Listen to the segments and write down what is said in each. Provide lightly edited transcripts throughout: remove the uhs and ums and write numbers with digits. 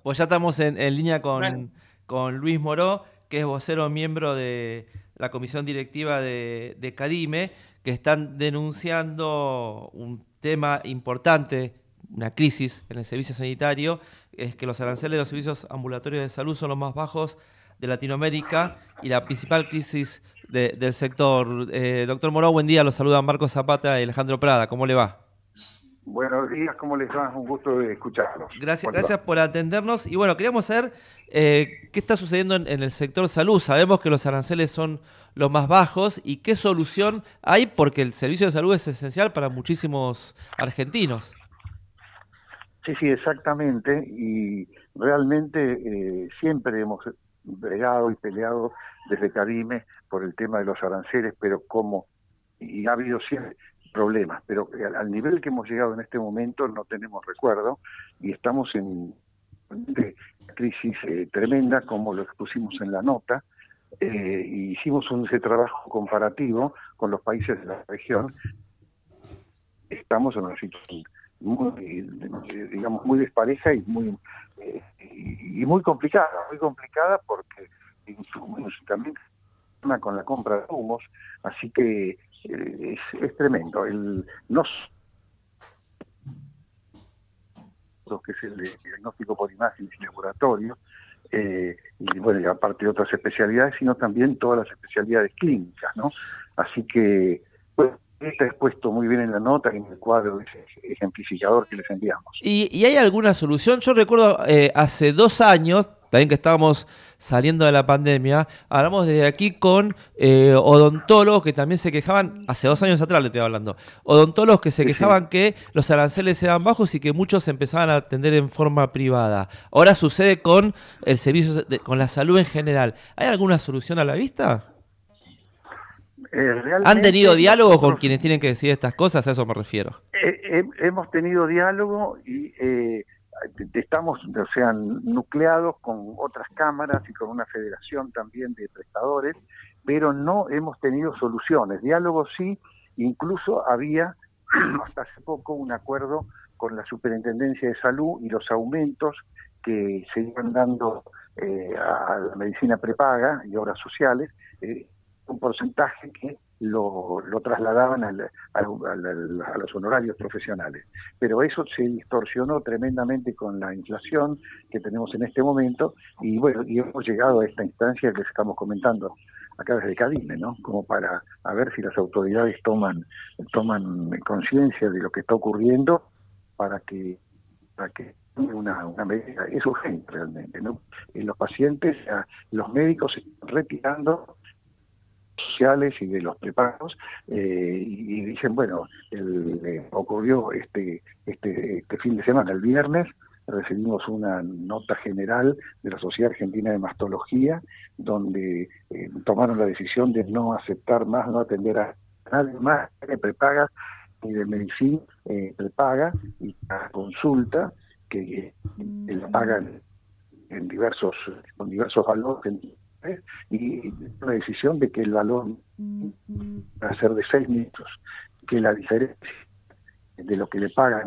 Pues ya estamos en línea Bueno, con Luis Moró, que es vocero miembro de la comisión directiva de Cadime, que están denunciando un tema importante, una crisis en el servicio sanitario, es que los aranceles de los servicios ambulatorios de salud son los más bajos de Latinoamérica y la principal crisis del sector. Doctor Moró, buen día, los saludan Marcos Zapata y Alejandro Prada, ¿cómo le va? Buenos días, ¿cómo les va? Un gusto de escucharlos. Gracias, ¿Cómo les va? gracias por atendernos. Y bueno, queríamos saber qué está sucediendo en el sector salud. Sabemos que los aranceles son los más bajos y qué solución hay porque el servicio de salud es esencial para muchísimos argentinos. Sí, sí, exactamente. Y realmente siempre hemos bregado y peleado desde Cadime por el tema de los aranceles, pero y ha habido siempre problemas, pero al nivel que hemos llegado en este momento no tenemos recuerdo y estamos en una crisis tremenda, como lo expusimos en la nota. Y hicimos ese trabajo comparativo con los países de la región. Estamos en una situación muy, digamos, muy despareja y muy complicada porque insumos también con la compra de humos, así que es tremendo. No lo que es el diagnóstico por imágenes y laboratorio, y bueno, y aparte de otras especialidades, sino también todas las especialidades clínicas, ¿no? Así que, bueno, está expuesto muy bien en la nota y en el cuadro ejemplificador que les enviamos. ¿Y hay alguna solución? Yo recuerdo hace 2 años, también que estábamos saliendo de la pandemia, hablamos desde aquí con odontólogos que también se quejaban, hace 2 años atrás le estoy hablando, odontólogos que se Sí, sí. quejaban que los aranceles eran bajos y que muchos se empezaban a atender en forma privada. Ahora sucede con el servicio, con la salud en general. ¿Hay alguna solución a la vista? ¿Han tenido Realmente diálogo con nosotros quienes tienen que decir estas cosas? A eso me refiero. hemos tenido diálogo y estamos, o sea, nucleados con otras cámaras y con una federación también de prestadores, pero no hemos tenido soluciones. Diálogo sí, incluso había hasta hace poco un acuerdo con la Superintendencia de Salud y los aumentos que se iban dando a la medicina prepaga y obras sociales, un porcentaje que lo trasladaban a los honorarios profesionales. Pero eso se distorsionó tremendamente con la inflación que tenemos en este momento y bueno, y hemos llegado a esta instancia que estamos comentando acá desde Cadime, ¿no? Como para a ver si las autoridades toman conciencia de lo que está ocurriendo para que una medida. Es urgente realmente, ¿no? Los pacientes, los médicos se están retirando sociales y de los prepagos, y dicen, bueno, ocurrió este fin de semana, el viernes, recibimos una nota general de la Sociedad Argentina de Mastología, donde tomaron la decisión de no aceptar más, no atender a nadie más de prepagas ni de medicina prepaga, y la consulta que la pagan con diversos valores, y una decisión de que el valor va a ser de 6 minutos, que la diferencia de lo que le pagan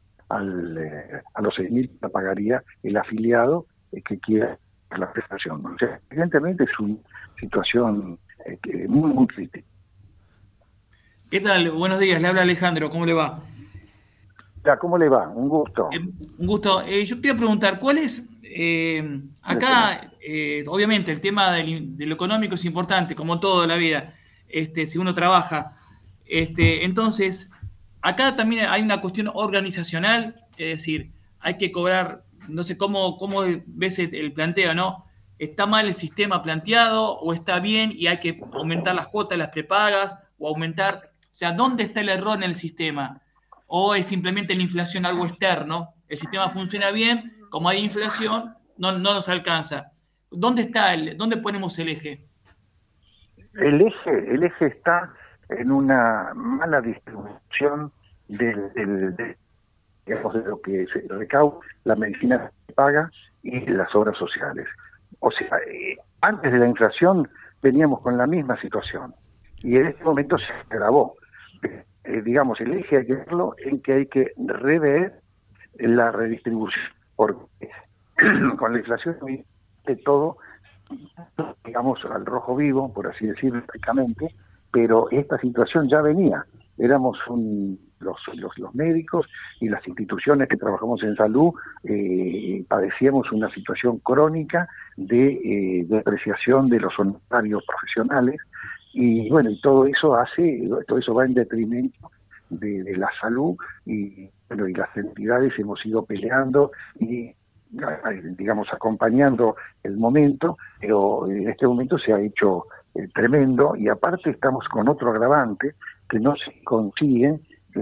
a los 6.000 la pagaría el afiliado que quiera la prestación. O sea, evidentemente es una situación muy, muy crítica. ¿qué tal? Buenos días, le habla Alejandro, ¿cómo le va? Ya, ¿cómo le va? Un gusto. Un gusto. Yo quería preguntar, ¿cuál es, acá, obviamente, el tema de lo económico es importante, como todo en la vida, si uno trabaja. Entonces, acá también hay una cuestión organizacional, es decir, hay que cobrar, no sé cómo ves el planteo, ¿no? ¿Está mal el sistema planteado o está bien y hay que aumentar las cuotas, las prepagas o aumentar, o sea, ¿dónde está el error en el sistema? ¿O es simplemente la inflación algo externo? El sistema funciona bien, como hay inflación, no nos alcanza. ¿Dónde ponemos el eje? El eje está en una mala distribución digamos, de lo que se recauda, la medicina que paga y las obras sociales. O sea, antes de la inflación veníamos con la misma situación y en este momento se agravó. Digamos, el eje hay que verlo en que hay que rever la redistribución, porque con la inflación de todo, digamos, al rojo vivo, por así decirlo prácticamente, pero esta situación ya venía. Éramos los médicos y las instituciones que trabajamos en salud, padecíamos una situación crónica de depreciación de los honorarios profesionales, y bueno, y todo eso va en detrimento de la salud, y bueno, y las entidades hemos ido peleando y digamos acompañando el momento, pero en este momento se ha hecho tremendo, y aparte estamos con otro agravante que no se consigue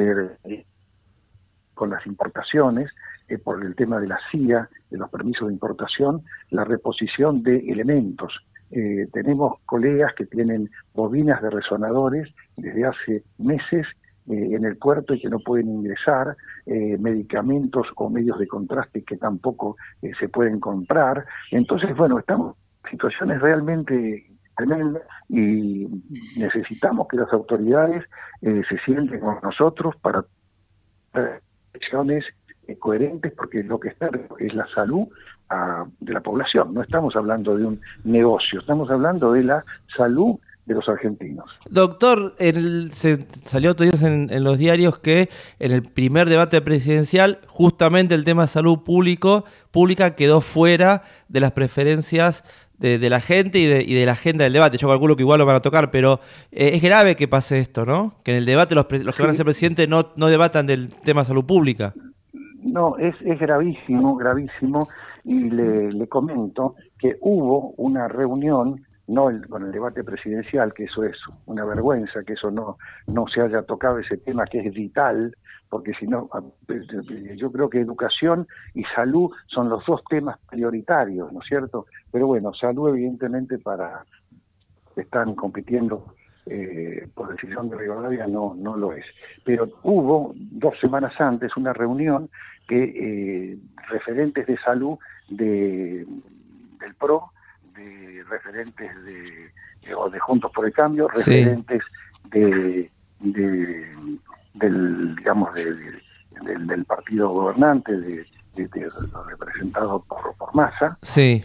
con las importaciones, por el tema de la CIA, de los permisos de importación, la reposición de elementos. Tenemos colegas que tienen bobinas de resonadores desde hace meses en el puerto y que no pueden ingresar, medicamentos o medios de contraste que tampoco se pueden comprar. Entonces, bueno, estamos en situaciones realmente tremendas y necesitamos que las autoridades se sienten con nosotros para acciones coherentes, porque lo que está es la salud de la población. No estamos hablando de un negocio, estamos hablando de la salud de los argentinos. Doctor, se salió otros días en los diarios que en el primer debate presidencial justamente el tema de salud pública quedó fuera de las preferencias de la gente y de la agenda del debate. Yo calculo que igual lo van a tocar, pero es grave que pase esto, ¿no? Que en el debate los que van a ser presidentes no debatan del tema de salud pública. No, es gravísimo, y le comento que hubo una reunión, no con el debate presidencial, que eso es una vergüenza, que eso no se haya tocado ese tema que es vital, porque si no, yo creo que educación y salud son los dos temas prioritarios, ¿no es cierto? Pero bueno, salud evidentemente están compitiendo por decisión de Rivadavia no lo es. Pero hubo 2 semanas antes una reunión que referentes de salud del PRO, de referentes de Juntos por el Cambio, referentes del partido gobernante, representado por Massa, sí.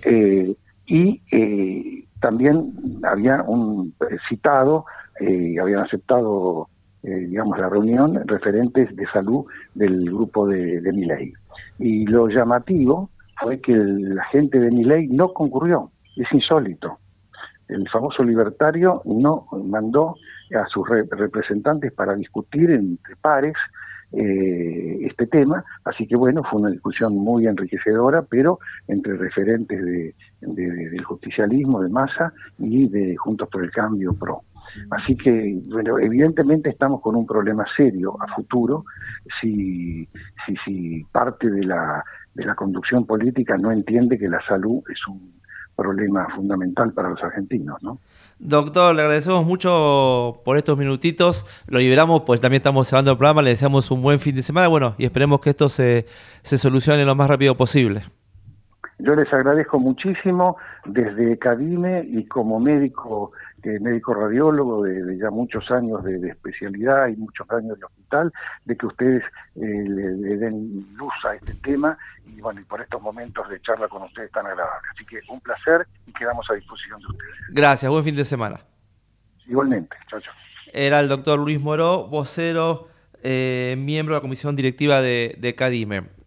Y también había citado, habían aceptado digamos la reunión, referentes de salud del grupo de Milei. Y lo llamativo fue que la gente de Milei no concurrió. Es insólito. El famoso libertario no mandó a sus representantes para discutir entre pares este tema, así que bueno, fue una discusión muy enriquecedora, pero entre referentes del justicialismo, de Massa, y de Juntos por el Cambio PRO. Así que, bueno, evidentemente estamos con un problema serio a futuro si parte de la conducción política no entiende que la salud es un problema fundamental para los argentinos, ¿no? Doctor, le agradecemos mucho por estos minutitos. Lo liberamos, pues también estamos cerrando el programa. Le deseamos un buen fin de semana, bueno, y esperemos que esto se solucione lo más rápido posible. Yo les agradezco muchísimo desde CADIME y como médico radiólogo de ya muchos años de especialidad y muchos años de hospital, de que ustedes le den luz a este tema y bueno, y por estos momentos de charla con ustedes tan agradables. Así que un placer y quedamos a disposición de ustedes. Gracias, buen fin de semana. Igualmente, chao. Era el doctor Luis Moró, vocero, miembro de la comisión directiva de CADIME.